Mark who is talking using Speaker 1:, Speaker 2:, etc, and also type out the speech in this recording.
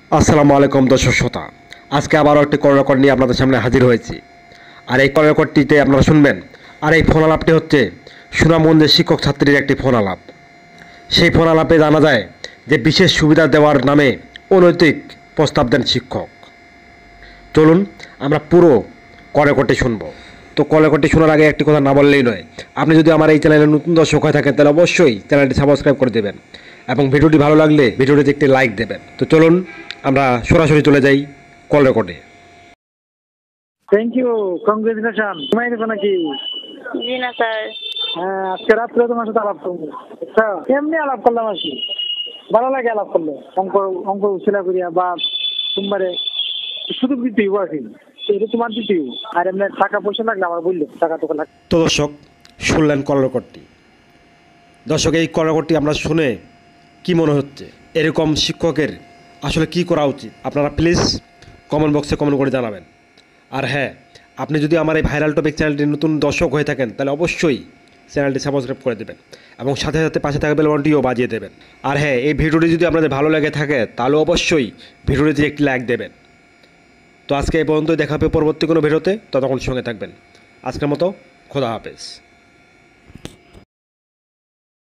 Speaker 1: আসসালামু আলাইকুম দর্শক শ্রোতা। আজকে আবারও একটি কল রেকর্ড নিয়ে আপনাদের সামনে হাজির হয়েছি। আর এই কল রেকর্ডটিতে আপনারা শুনবেন। আর এই ফোন আলাপটি হচ্ছে সুনামগঞ্জের শিক্ষক ছাত্রীর একটি ফোন আলাপ। সেই ফোন আলাপে জানা যায় যে বিশেষ সুবিধা দেওয়ার নামে অনৈতিক প্রস্তাব দেন শিক্ষক। চলুন আমরা পুরো কল রেকর্ডটি শুনব। তো কল রেকর্ডটি শোনার আগে একটি কথা না বললেই নয়, আপনি যদি আমার এই চ্যানেলে নতুন দর্শক হয়ে থাকেন তাহলে অবশ্যই চ্যানেলটি সাবস্ক্রাইব করে দেবেন এবং ভিডিওটি ভালো লাগলে ভিডিওটিতে একটি লাইক দেবেন। তো চলুন আমরা সরাসরি চলে যাই কল রেকর্ডে।
Speaker 2: Thank you, congratulation. ঘুমাই গেছো নাকি?
Speaker 3: জি না স্যার।
Speaker 2: হ্যাঁ, আজকে রাত্রে তোমার সাথে আলাপ করবো। আচ্ছা, এমনি আলাপ করলাম আর কি, ভালো লাগে আলাপ করলে। অঙ্ক অঙ্ক উচ্ছিলা করিয়া বা সোমবারে শুধু দিতেই আর কি, এটা তোমার দিতেই। আর এমনি টাকা পয়সা লাগলে আমার বললো, টাকা তোকে লাগবে।
Speaker 1: তো দর্শক শুনলেন কল রেকর্ডটি। দর্শক এই কল রেকর্ডটি আমরা শুনে কি মনে হচ্ছে, এরকম শিক্ষকের আসলে কি করা উচিত, আপনারা প্লিজ কমেন্ট বক্সে কমেন্ট করে জানাবেন। আর হ্যাঁ, আপনি যদি আমার এই ভাইরাল টপিক চ্যানেলটির নতুন দর্শক হয়ে থাকেন তাহলে অবশ্যই চ্যানেলটি সাবস্ক্রাইব করে দেবেন এবং সাথে সাথে পাশে থাকা বেল বাটনটিও বাজিয়ে দেবেন। আর হ্যাঁ, এই ভিডিওটি যদি আপনাদের ভালো লেগে থাকে তাহলে অবশ্যই ভিডিওটিতে একটি লাইক দেবেন। তো আজকে এই পর্যন্তই, দেখা হবে পরবর্তী কোনো ভিডিওতে। ততক্ষণ সঙ্গে থাকবেন। আজকের মতো খোদা হাফেজ।